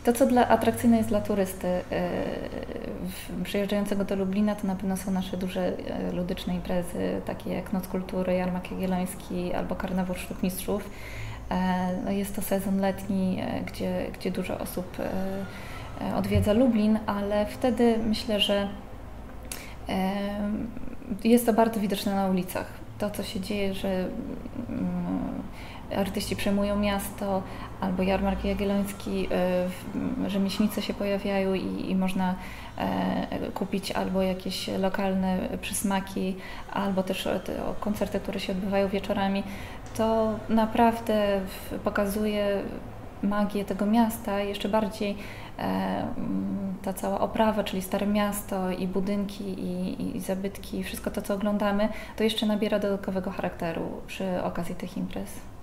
To, co atrakcyjne jest dla turysty przyjeżdżającego do Lublina, to na pewno są nasze duże ludyczne imprezy, takie jak Noc Kultury, Jarmark Jagielloński albo Karnawał Sztuk Mistrzów. No jest to sezon letni, gdzie dużo osób odwiedza Lublin, ale wtedy myślę, że jest to bardzo widoczne na ulicach. To, co się dzieje, że artyści przejmują miasto, albo Jarmark Jagielloński, rzemieślnicy się pojawiają i można kupić albo jakieś lokalne przysmaki, albo też koncerty, które się odbywają wieczorami. To naprawdę pokazuje magię tego miasta. Jeszcze bardziej ta cała oprawa, czyli Stare Miasto i budynki i zabytki, wszystko to, co oglądamy, to jeszcze nabiera dodatkowego charakteru przy okazji tych imprez.